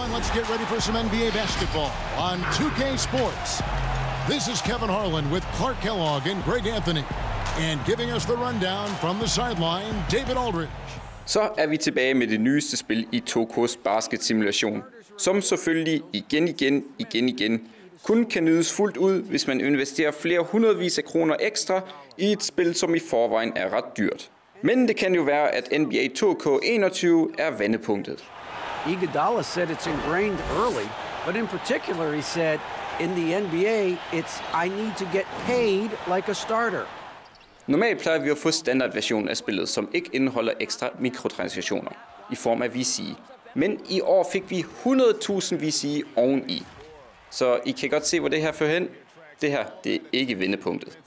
And let's get ready for some NBA basketball on 2K Sports. This is Kevin Harlan with Clark Kellogg and Greg Anthony. And giving us the rundown from the sideline, David Aldridge. Så er vi tilbage med det nyeste spil i 2K's basketsimulation, som selvfølgelig igen kun kan nydes fuldt ud, hvis man investerer flere hundredvis af kroner ekstra i et spil, som i forvejen er ret dyrt. Men det kan jo være, at NBA 2K21 er vendepunktet. Iguodala said it's ingrained early, but in particular he said in the NBA I need to get paid like a starter. Normalt plejer vi at få standardversionen af spillet, som ikke indeholder ekstra mikrotransaktioner i form af VC. Men i år fik vi 100.000 VC oveni. Så I kan godt se, hvor det her fører hen. Det her, det er ikke vendepunktet.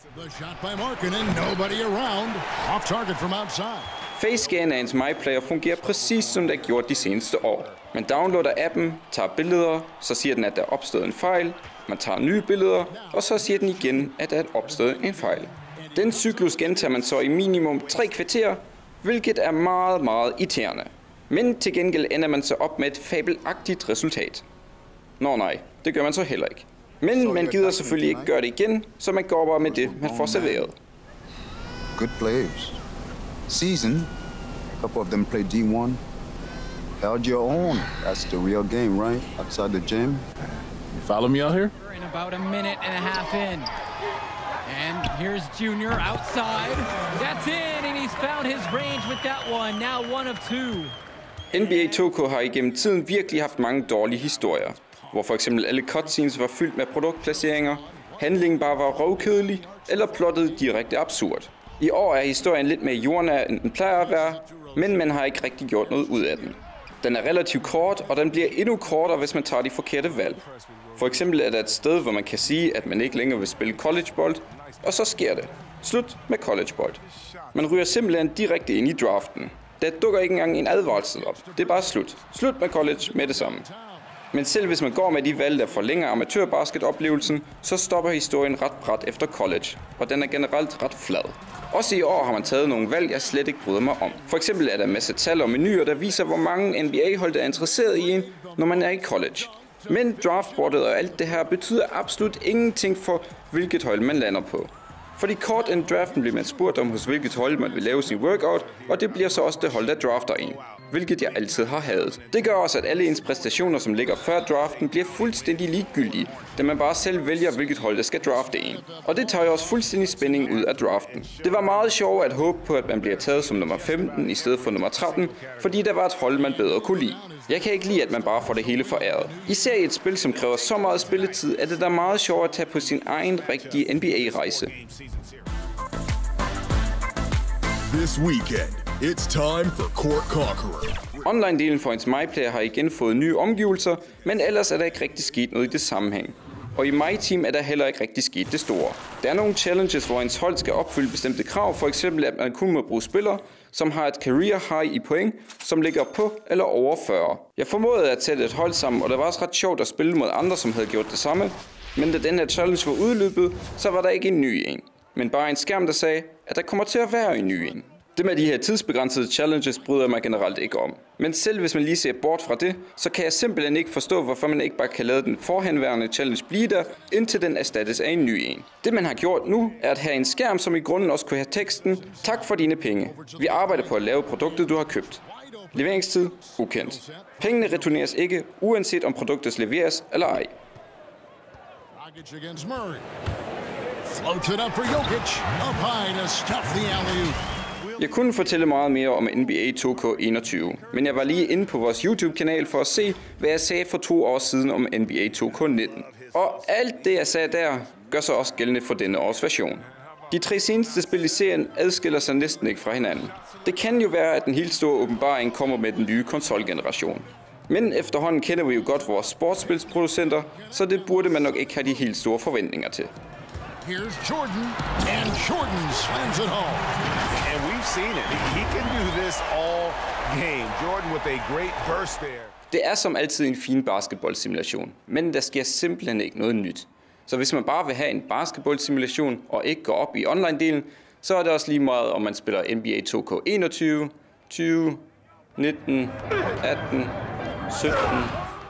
FaceScan af ens MyPlayer fungerer præcis som det har gjort de seneste år. Man downloader appen, tager billeder, så siger den, at der er opstået en fejl. Man tager nye billeder, og så siger den igen, at der er opstået en fejl. Den cyklus gentager man så i minimum 3 kvarter, hvilket er meget irriterende. Men til gengæld ender man så op med et fabelagtigt resultat. Nå nej, det gør man så heller ikke. Men man gider selvfølgelig ikke gøre det igen, så man går bare med det, man får serveret. Good players. Season, a couple of them play D1. Held your own. That's the real game, right? Outside the gym. You follow me out here? In about a minute and a half in. And here's Junior outside. That's in, and he's found his range with that one. Now 1 of 2. NBA 2K har igennem tiden virkelig haft mange dårlige historier, hvor for eksempel alle cutscenes var fyldt med produktplaceringer, handlingen bare var røvkedelig, eller plottet direkte absurd. I år er historien lidt mere jordnær, end den plejer at være, men man har ikke rigtig gjort noget ud af den. Den er relativt kort, og den bliver endnu kortere, hvis man tager de forkerte valg. For eksempel er der et sted, hvor man kan sige, at man ikke længere vil spille collegebold, og så sker det. Slut med collegebold. Man ryger simpelthen direkte ind i draften. Der dukker ikke engang en advarsel op. Det er bare slut. Slut med college med det samme. Men selv hvis man går med de valg, der forlænger amatørbasketoplevelsen, så stopper historien ret brat efter college, og den er generelt ret flad. Også i år har man taget nogle valg, jeg slet ikke bryder mig om. For eksempel er der en masse tal og menuer, der viser, hvor mange NBA-hold der er interesseret i en, når man er i college. Men draftboardet og alt det her betyder absolut ingenting for, hvilket hold man lander på. Fordi kort inden draften bliver man spurgt om, hos hvilket hold man vil lave sin workout, og det bliver så også det hold, der drafter en. Hvilket jeg altid har hadet. Det gør også, at alle ens præstationer, som ligger før draften, bliver fuldstændig ligegyldige, da man bare selv vælger, hvilket hold, der skal drafte en. Og det tager jo også fuldstændig spænding ud af draften. Det var meget sjovt at håbe på, at man bliver taget som nummer 15 i stedet for nummer 13, fordi der var et hold, man bedre kunne lide. Jeg kan ikke lide, at man bare får det hele foræret. Især i et spil, som kræver så meget spilletid, er det da meget sjovt at tage på sin egen rigtige NBA-rejse. This weekend, it's time for Court Conqueror. Online-delen for ens MyPlayer har igen fået nye omgivelser, men ellers er der ikke rigtig sket noget i det sammenhæng. Og i MyTeam er der heller ikke rigtig sket det store. Der er nogle challenges, hvor ens hold skal opfylde bestemte krav, for eksempel at man kun må bruge spillere, som har et career high i point, som ligger på eller over 40. Jeg formåede at sætte et hold sammen, og det var også ret sjovt at spille mod andre, som havde gjort det samme. Men da den her challenge var udløbet, så var der ikke en ny en. Men bare en skærm, der sagde, at der kommer til at være en ny en. Det med de her tidsbegrænsede challenges bryder jeg mig generelt ikke om. Men selv hvis man lige ser bort fra det, så kan jeg simpelthen ikke forstå, hvorfor man ikke bare kan lade den forhenværende challenge blive der, indtil den erstattes af en ny en. Det man har gjort nu, er at have en skærm, som i grunden også kunne have teksten: tak for dine penge. Vi arbejder på at lave produktet, du har købt. Leveringstid: ukendt. Pengene returneres ikke, uanset om produktet leveres eller ej. Jeg kunne fortælle meget mere om NBA 2K21, men jeg var lige inde på vores YouTube-kanal for at se, hvad jeg sagde for 2 år siden om NBA 2K19. Og alt det, jeg sagde der, gør sig også gældende for denne års version. De 3 seneste spil i serien adskiller sig næsten ikke fra hinanden. Det kan jo være, at den helt store åbenbaring kommer med den nye konsolgeneration. Men efterhånden kender vi jo godt vores sportsspilsproducenter, så det burde man nok ikke have de helt store forventninger til. Here's Jordan, and Jordan slams it home. And we've seen it. He can do this all game. Jordan with a great burst there. Det er som altid en fin basketballsimulation, men der sker simpelthen ikke noget nyt. Så hvis man bare vil have en basketballsimulation og ikke gå op i online-delen, så er det også lige meget, om man spiller NBA 2K21, 20, 19, 18, 17,